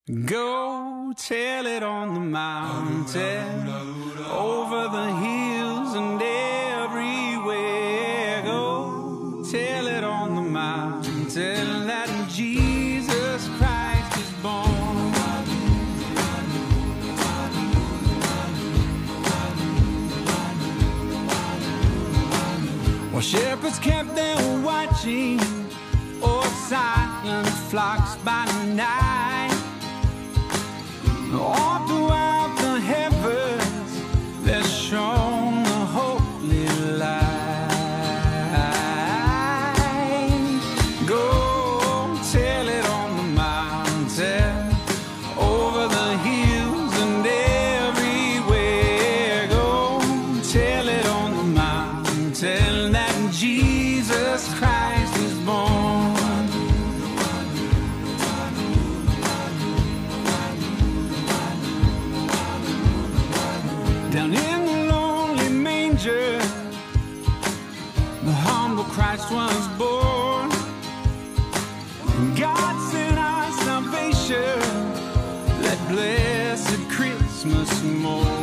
Go tell it on the mountain, over the hills and everywhere. Go tell it on the mountain that Jesus Christ is born. While shepherds kept them watching o'er silent flocks by night, all throughout the heavens there shone the holy light. Go tell it on the mountain, over the hills and everywhere. Go tell it on the mountain that Jesus Christ is born. Down in the lonely manger, the humble Christ was born. God sent our salvation that blessed Christmas morn.